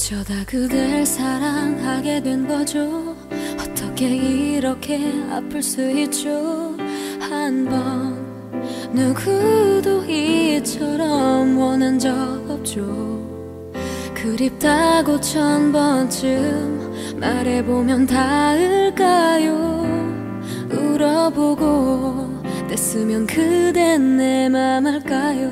어쩌다 그댈 사랑하게 된 거죠. 어떻게 이렇게 아플 수 있죠. 한 번 누구도 이처럼 원한 적 없죠. 그립다고 1000번쯤 말해보면 닿을까요. 울어보고 뗐으면 그댄 내 맘 알까요.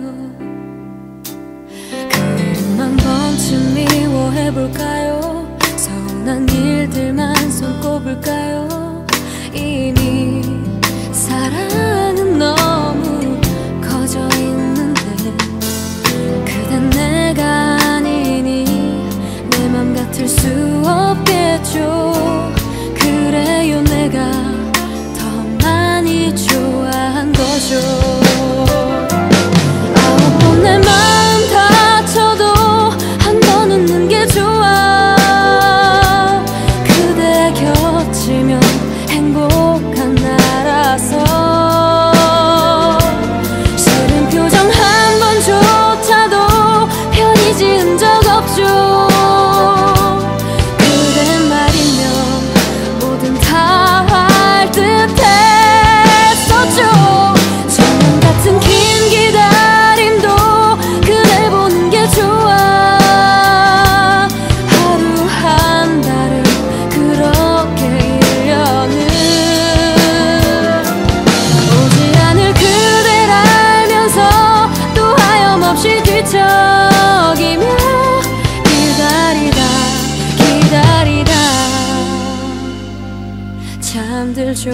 그 1만 번쯤 미워해볼까요. 서운한 일들만 손꼽을까요. 이미 사랑은 너무 커져 있는데 그댄 내가 아니니 내 맘 같을 수 없겠죠. 그래요 내가 더 많이 좋아한 거죠. 9번 내 맘 다쳐도 한 번 웃는 게 좋아. 그대 곁이면 행복한 나라서. 싫은 표정 한 번조차도 편히 지은 적 없죠. 그대 말이면 뭐든 다 할 듯했었죠. 천년 같은 긴 기다림도 그댈 보는 게 좋아. 하루 한 달을 그렇게 1년을 오지 않을 그댈 알면서 또 하염없이 뒤척이며 기다리다 잠들죠.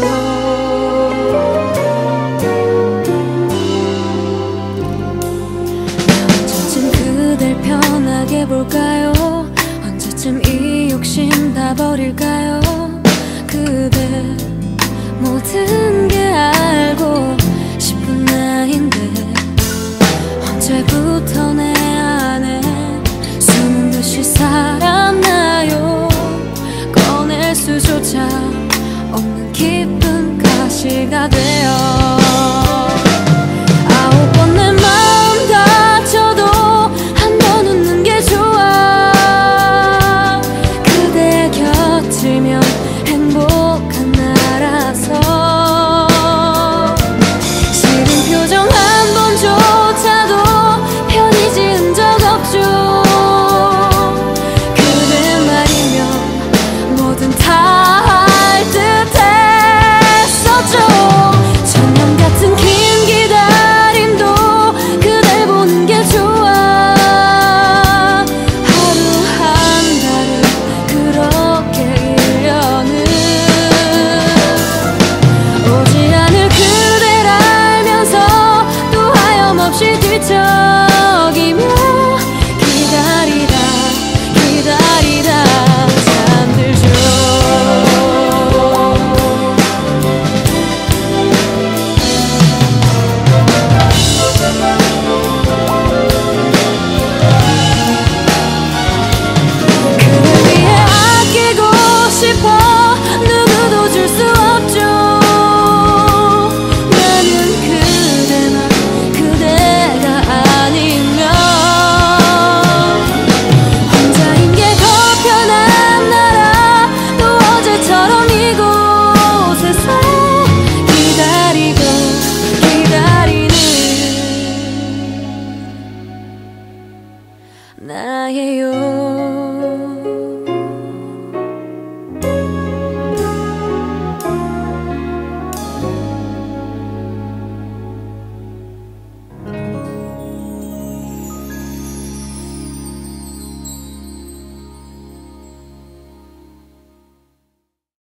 언제쯤 그댈 편하게 볼까요. 언제쯤 이 욕심 다 버릴까요. 그대 모든 게 알고 싶은 나인데 언제부터 내